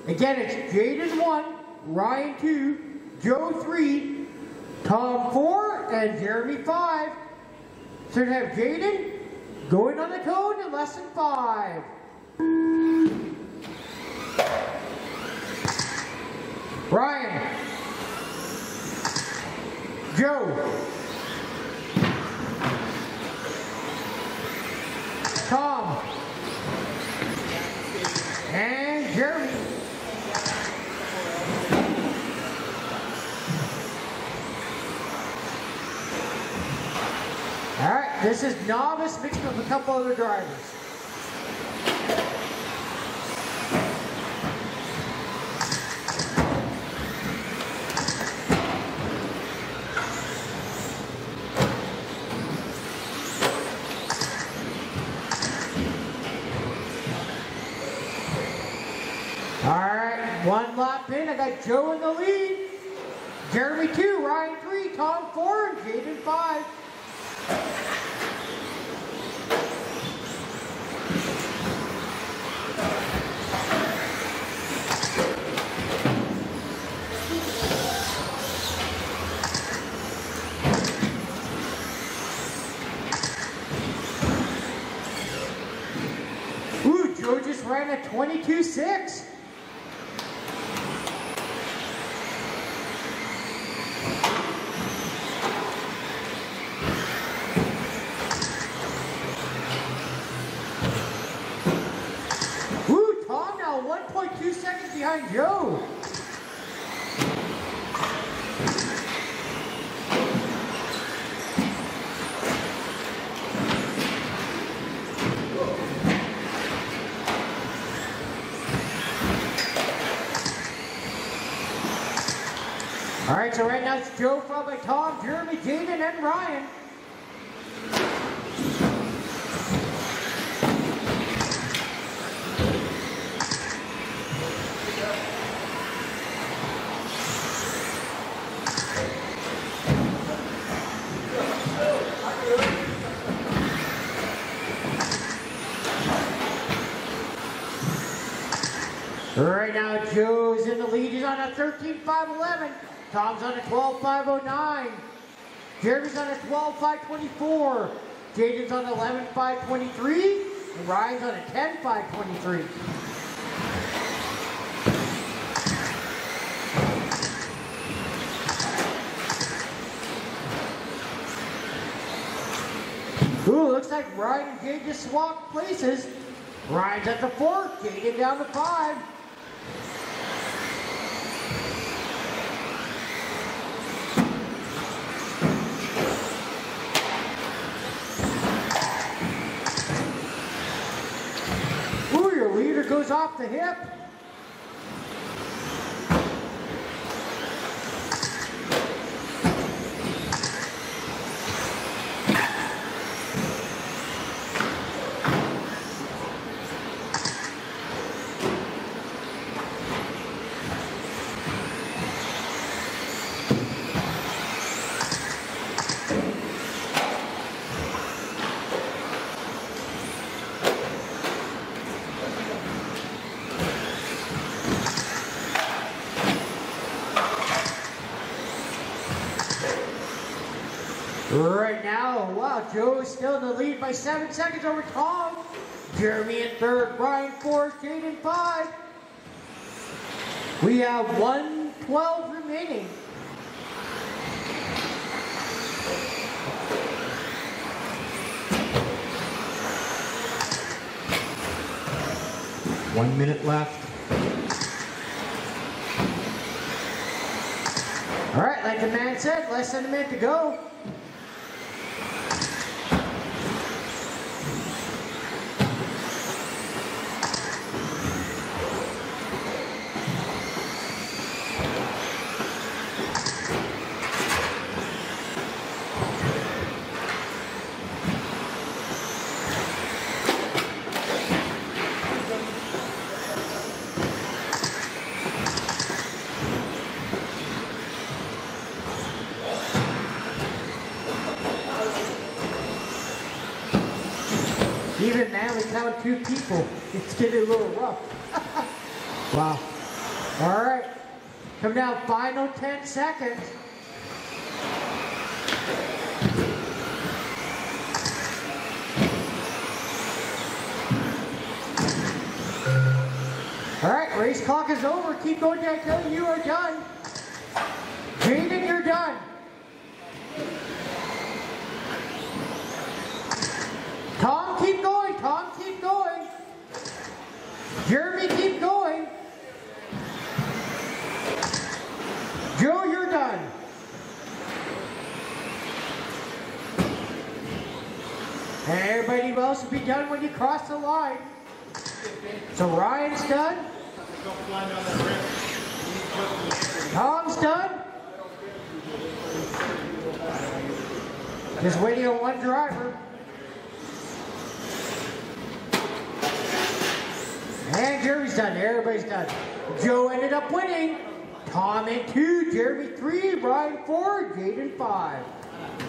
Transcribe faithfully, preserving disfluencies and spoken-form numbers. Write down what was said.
Again, it's Jaden one, Ryan two, Joe three, Tom four, and Jeremy five. So to have Jaden going on the cone in lesson five. Ryan, Joe, Tom, and Jeremy. All right, this is novice mixed with a couple other drivers. All right, one lap in, I got Joe in the lead. Jeremy two, Ryan three, Tom four, and Jaden five. Ooh, Joe just ran a twenty-two six. one point two seconds behind Joe. All right, so right now it's Joe followed by Tom, Jeremy, Jaden, and Ryan. Right now, Joe's in the lead. He's on a thirteen five eleven. Tom's on a twelve five oh nine. Jeremy's on a twelve five twenty-four. Jaden's on eleven five twenty-three. And Ryan's on a ten five twenty-three. Ooh, looks like Ryan and Jade just swapped places. Ryan's at the fourth, Jaden down to five. Ooh, your leader goes off the hip. Right now, wow, Joe is still in the lead by seven seconds over Tom. Jeremy in third, Ryan fourth, Jaden five. We have one twelve remaining. One minute left. All right, like the man said, less than a minute to go. Even now we count two people. It's getting a little rough. Wow. All right, come down, final ten seconds. All right, race clock is over. Keep going, Jacob. You are done. Jaden, you're done. Tom, keep going. Tom, keep going. Jeremy, keep going. Joe, you're done. And everybody else will be done when you cross the line. So Ryan's done. Tom's done. Just waiting on one driver. And Jeremy's done. Everybody's done. Joe ended up winning. Tom in two, Jeremy three, Ryan four, Jaden five.